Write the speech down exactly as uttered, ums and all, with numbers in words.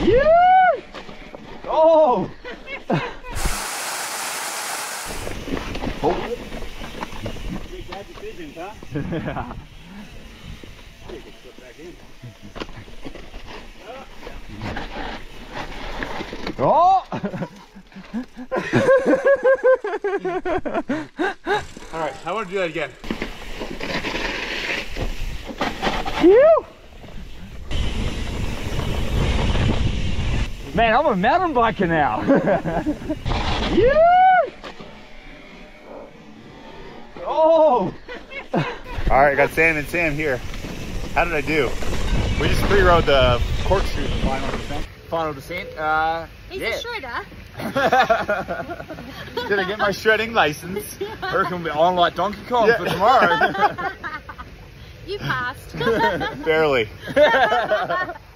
Yeah! Oh! Oh! Make that decision, huh? Yeah. You can slip back in. Oh! All right, I want to do that again. Phew! Man, I'm a mountain biker now. Yeah! Oh! All right, I got Sam and Sam here. How did I do? We just pre-rode the corkscrew final descent. Final descent. Uh, He's yeah. a shredder. Did I get my shredding license? I reckon we'll be on like Donkey Kong Yeah. for tomorrow. You passed. Barely.